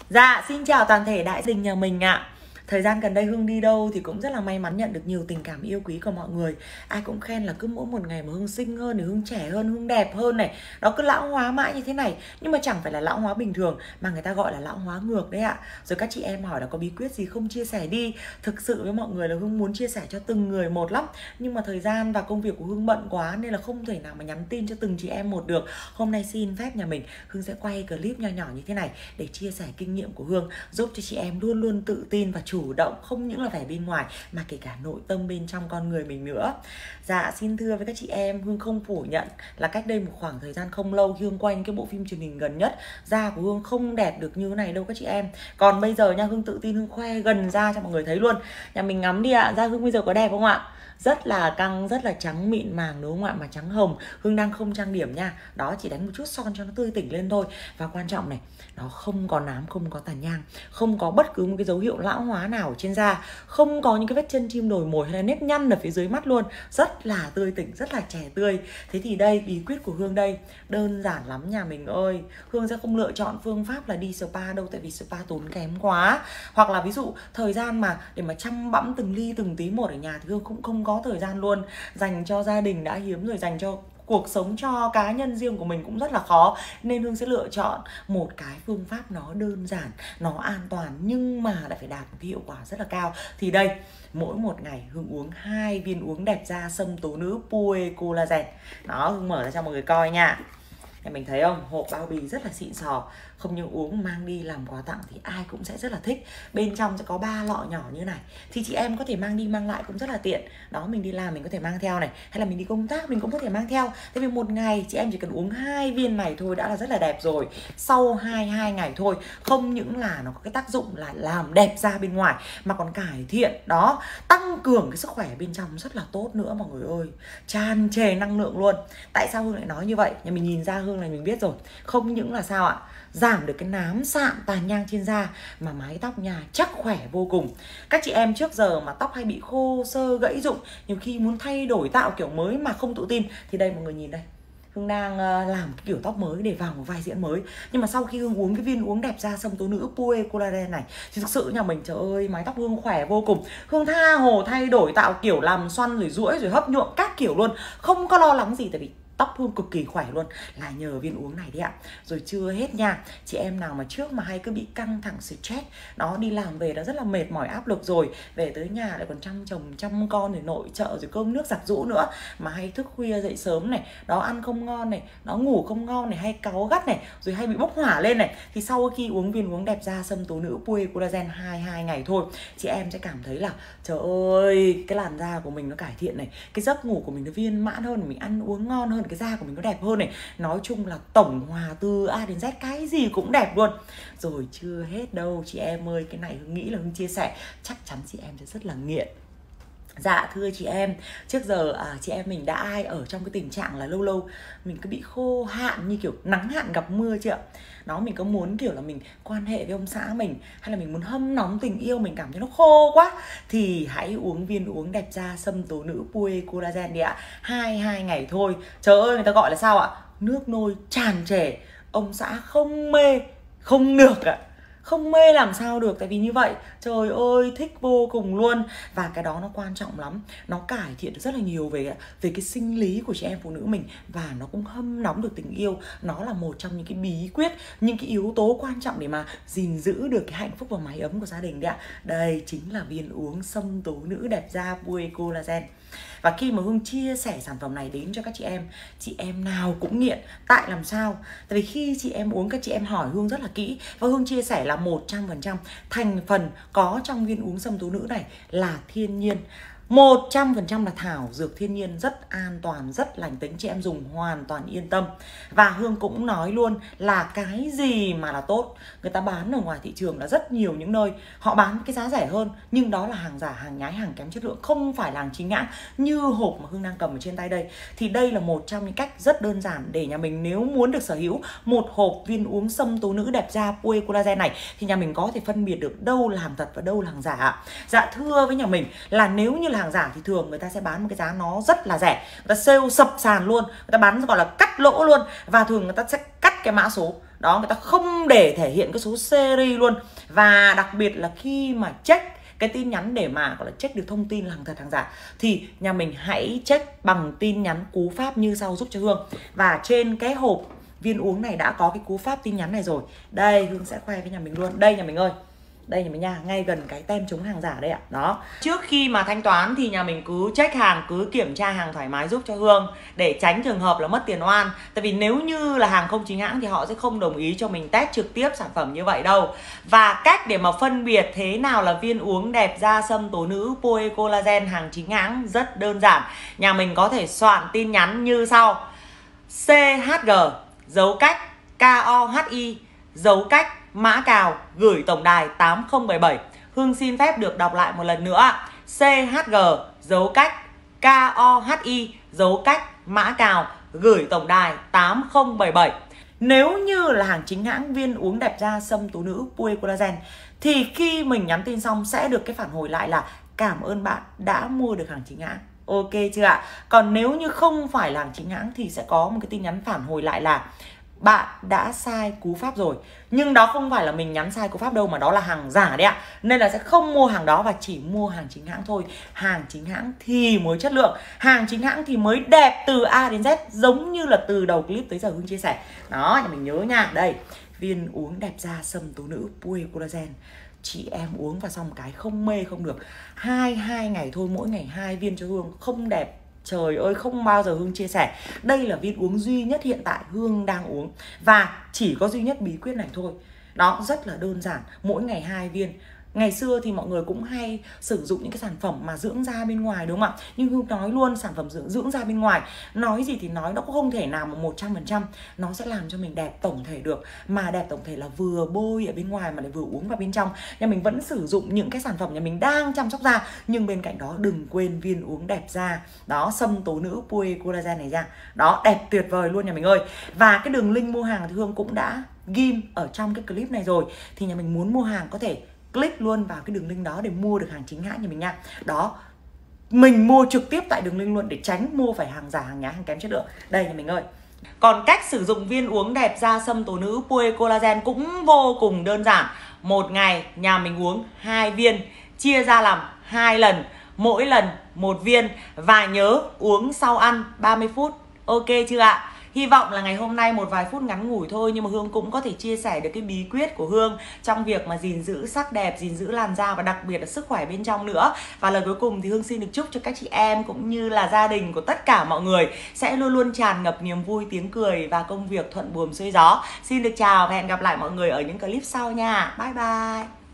Dạ, xin chào toàn thể đại gia đình nhà mình ạ. Thời gian gần đây Hương đi đâu thì cũng rất là may mắn nhận được nhiều tình cảm yêu quý của mọi người. Ai cũng khen là cứ mỗi một ngày mà Hương xinh hơn thì Hương trẻ hơn, Hương đẹp hơn này. Đó cứ lão hóa mãi như thế này. Nhưng mà chẳng phải là lão hóa bình thường mà người ta gọi là lão hóa ngược đấy ạ. Rồi các chị em hỏi là có bí quyết gì không chia sẻ đi. Thực sự với mọi người là Hương muốn chia sẻ cho từng người một lắm. Nhưng mà thời gian và công việc của Hương bận quá nên là không thể nào mà nhắn tin cho từng chị em một được. Hôm nay xin phép nhà mình, Hương sẽ quay clip nho nhỏ như thế này để chia sẻ kinh nghiệm của Hương, giúp cho chị em luôn luôn tự tin và chủ động, không những là vẻ bên ngoài mà kể cả nội tâm bên trong con người mình nữa. Dạ, xin thưa với các chị em, Hương không phủ nhận là cách đây một khoảng thời gian không lâu Hương quay cái bộ phim truyền hình gần nhất, da của Hương không đẹp được như thế này đâu các chị em. Còn bây giờ nha, Hương tự tin Hương khoe gần da cho mọi người thấy luôn. Nhà mình ngắm đi ạ, da Hương bây giờ có đẹp không ạ? Rất là căng, rất là trắng mịn màng đúng không ạ? Mà trắng hồng. Hương đang không trang điểm nha. Đó, chỉ đánh một chút son cho nó tươi tỉnh lên thôi. Và quan trọng này, nó không có nám, không có tàn nhang, không có bất cứ một cái dấu hiệu lão hóa nào ở trên da, không có những cái vết chân chim đồi mồi hay là nếp nhăn ở phía dưới mắt luôn. Rất là tươi tỉnh, rất là trẻ tươi. Thế thì đây, bí quyết của Hương đây đơn giản lắm nhà mình ơi. Hương sẽ không lựa chọn phương pháp là đi spa đâu, tại vì spa tốn kém quá. Hoặc là ví dụ thời gian mà để mà chăm bẵm từng ly từng tí một ở nhà thì Hương cũng không có thời gian luôn. Dành cho gia đình đã hiếm rồi, dành cho cuộc sống cho cá nhân riêng của mình cũng rất là khó. Nên Hương sẽ lựa chọn một cái phương pháp nó đơn giản, nó an toàn nhưng mà lại phải đạt một cái hiệu quả rất là cao. Thì đây, mỗi một ngày Hương uống 2 viên uống đẹp da sâm tố nữ Pue Collagen. Đó, Hương mở ra cho mọi người coi nha. Em mình thấy không, hộp bao bì rất là xịn sò. Không những uống mang đi làm quà tặng thì ai cũng sẽ rất là thích. Bên trong sẽ có 3 lọ nhỏ như này. Thì chị em có thể mang đi mang lại cũng rất là tiện. Đó, mình đi làm mình có thể mang theo này, hay là mình đi công tác mình cũng có thể mang theo. Tại vì một ngày chị em chỉ cần uống 2 viên này thôi đã là rất là đẹp rồi. Sau 2 ngày thôi, không những là nó có cái tác dụng là làm đẹp da bên ngoài mà còn cải thiện, đó, tăng cường cái sức khỏe bên trong rất là tốt nữa mọi người ơi. Tràn trề năng lượng luôn. Tại sao Hương lại nói như vậy? Nhà mình nhìn da Hương này mình biết rồi. Không những là sao ạ? Giảm được cái nám sạm tàn nhang trên da mà mái tóc nhà chắc khỏe vô cùng. Các chị em trước giờ mà tóc hay bị khô xơ gãy rụng, nhiều khi muốn thay đổi tạo kiểu mới mà không tự tin thì đây mọi người nhìn đây, Hương đang làm cái kiểu tóc mới để vào một vai diễn mới. Nhưng mà sau khi Hương uống cái viên uống đẹp da sâm tố nữ Pue Collagen này thì thực sự nhà mình, trời ơi, mái tóc Hương khỏe vô cùng. Hương tha hồ thay đổi tạo kiểu, làm xoăn rồi duỗi rồi hấp nhuộm các kiểu luôn, không có lo lắng gì, tại vì tóc Hương cực kỳ khỏe luôn là nhờ viên uống này đấy ạ. Rồi chưa hết nha, chị em nào mà trước mà hay cứ bị căng thẳng stress, đó, đi làm về đã rất là mệt mỏi áp lực rồi, về tới nhà lại còn chăm chồng chăm con rồi nội trợ rồi cơm nước giặt giũ nữa, mà hay thức khuya dậy sớm này, đó, ăn không ngon này, nó ngủ không ngon này, hay cáu gắt này, rồi hay bị bốc hỏa lên này, thì sau khi uống viên uống đẹp da sâm tố nữ Pue Collagen 2 ngày thôi, chị em sẽ cảm thấy là trời ơi, cái làn da của mình nó cải thiện này, cái giấc ngủ của mình nó viên mãn hơn, mình ăn uống ngon hơn, cái da của mình nó đẹp hơn này. Nói chung là tổng hòa từ A đến Z cái gì cũng đẹp luôn. Rồi chưa hết đâu chị em ơi, cái này Hương nghĩ là Hương chia sẻ chắc chắn chị em sẽ rất là nghiện. Dạ thưa chị em, trước giờ chị em mình đã ai ở trong cái tình trạng là lâu lâu mình cứ bị khô hạn, như kiểu nắng hạn gặp mưa chưa ạ? Đó, mình có muốn kiểu là mình quan hệ với ông xã mình, hay là mình muốn hâm nóng tình yêu, mình cảm thấy nó khô quá, thì hãy uống viên uống đẹp da sâm tố nữ Pue Collagen đi ạ. 2 ngày thôi. Trời ơi, người ta gọi là sao ạ? Nước nôi tràn trề, ông xã không mê không được ạ. Không mê làm sao được, tại vì như vậy trời ơi thích vô cùng luôn. Và cái đó nó quan trọng lắm, nó cải thiện được rất là nhiều về cái sinh lý của chị em phụ nữ mình, và nó cũng hâm nóng được tình yêu. Nó là một trong những cái bí quyết, những cái yếu tố quan trọng để mà gìn giữ được cái hạnh phúc và mái ấm của gia đình đấy ạ. Đây chính là viên uống sâm tố nữ đẹp da Pue Collagen. Và khi mà Hương chia sẻ sản phẩm này đến cho các chị em nào cũng nghiện. Tại làm sao? Tại vì khi chị em uống, các chị em hỏi Hương rất là kỹ, và Hương chia sẻ là 100% thành phần có trong viên uống sâm tố nữ này là thiên nhiên. 100% là thảo dược thiên nhiên, rất an toàn, rất lành tính, chị em dùng hoàn toàn yên tâm. Và Hương cũng nói luôn là cái gì mà là tốt, người ta bán ở ngoài thị trường là rất nhiều những nơi họ bán cái giá rẻ hơn, nhưng đó là hàng giả, hàng nhái, hàng kém chất lượng, không phải là hàng chính hãng như hộp mà Hương đang cầm ở trên tay đây. Thì đây là một trong những cách rất đơn giản để nhà mình nếu muốn được sở hữu một hộp viên uống sâm tố nữ đẹp da Pue Collagen này, thì nhà mình có thể phân biệt được đâu là hàng thật và đâu là hàng giả. Dạ thưa với nhà mình là nếu như là hàng giả thì thường người ta sẽ bán một cái giá nó rất là rẻ, người ta sale sập sàn luôn, người ta bán gọi là cắt lỗ luôn, và thường người ta sẽ cắt check cái mã số. Đó, người ta không để thể hiện cái số series luôn. Và đặc biệt là khi mà check cái tin nhắn để mà gọi là check được thông tin là hàng thật hàng giả thì nhà mình hãy check bằng tin nhắn cú pháp như sau giúp cho Hương. Và trên cái hộp viên uống này đã có cái cú pháp tin nhắn này rồi. Đây, Hương sẽ khoe với nhà mình luôn. Đây nhà mình ơi, đây nhà mình nha, ngay gần cái tem chống hàng giả đây ạ. Đó, trước khi mà thanh toán thì nhà mình cứ check hàng, cứ kiểm tra hàng thoải mái giúp cho Hương, để tránh trường hợp là mất tiền oan. Tại vì nếu như là hàng không chính hãng thì họ sẽ không đồng ý cho mình test trực tiếp sản phẩm như vậy đâu. Và cách để mà phân biệt thế nào là viên uống đẹp da sâm tố nữ Poe Collagen hàng chính hãng rất đơn giản. Nhà mình có thể soạn tin nhắn như sau: CHG dấu cách KOHI dấu cách mã cào gửi tổng đài 8077. Hương xin phép được đọc lại một lần nữa: CHG dấu cách KOHI dấu cách mã cào gửi tổng đài 8077. Nếu như là hàng chính hãng viên uống đẹp da sâm tố nữ Poe Collagen thì khi mình nhắn tin xong sẽ được cái phản hồi lại là cảm ơn bạn đã mua được hàng chính hãng. Ok chưa ạ? Còn nếu như không phải là hàng chính hãng thì sẽ có một cái tin nhắn phản hồi lại là bạn đã sai cú pháp rồi. Nhưng đó không phải là mình nhắn sai cú pháp đâu, mà đó là hàng giả đấy ạ. Nên là sẽ không mua hàng đó và chỉ mua hàng chính hãng thôi. Hàng chính hãng thì mới chất lượng, hàng chính hãng thì mới đẹp từ A đến Z, giống như là từ đầu clip tới giờ Hương chia sẻ. Đó, nhà mình nhớ nha. Đây, viên uống đẹp da sâm tố nữ Poe Collagen, chị em uống vào xong cái không mê không được. 2 ngày thôi, mỗi ngày 2 viên cho Hương, không đẹp trời ơi không bao giờ Hương chia sẻ. Đây là viên uống duy nhất hiện tại Hương đang uống, và chỉ có duy nhất bí quyết này thôi. Đó, rất là đơn giản, mỗi ngày 2 viên. Ngày xưa thì mọi người cũng hay sử dụng những cái sản phẩm mà dưỡng da bên ngoài đúng không ạ? Nhưng Hương nói luôn, sản phẩm dưỡng da bên ngoài, nói gì thì nói, nó cũng không thể nào mà 100% nó sẽ làm cho mình đẹp tổng thể được. Mà đẹp tổng thể là vừa bôi ở bên ngoài mà lại vừa uống vào bên trong. Nhà mình vẫn sử dụng những cái sản phẩm nhà mình đang chăm sóc da, nhưng bên cạnh đó đừng quên viên uống đẹp da. Đó, sâm tố nữ Poe Collagen này ra. Đó, đẹp tuyệt vời luôn nhà mình ơi. Và cái đường link mua hàng thì Hương cũng đã ghim ở trong cái clip này rồi. Thì nhà mình muốn mua hàng có thể click luôn vào cái đường link đó để mua được hàng chính hãng nhà mình nha. Đó, mình mua trực tiếp tại đường link luôn để tránh mua phải hàng giả, hàng nhái, hàng kém chất lượng. Đây nhà mình ơi. Còn cách sử dụng viên uống đẹp da sâm tố nữ Poe Collagen cũng vô cùng đơn giản. Một ngày nhà mình uống 2 viên, chia ra làm 2 lần, mỗi lần 1 viên. Và nhớ uống sau ăn 30 phút. Ok chưa ạ? Hy vọng là ngày hôm nay một vài phút ngắn ngủi thôi, nhưng mà Hương cũng có thể chia sẻ được cái bí quyết của Hương trong việc mà gìn giữ sắc đẹp, gìn giữ làn da và đặc biệt là sức khỏe bên trong nữa. Và lời cuối cùng thì Hương xin được chúc cho các chị em cũng như là gia đình của tất cả mọi người sẽ luôn luôn tràn ngập niềm vui, tiếng cười và công việc thuận buồm xuôi gió. Xin được chào và hẹn gặp lại mọi người ở những clip sau nha. Bye bye.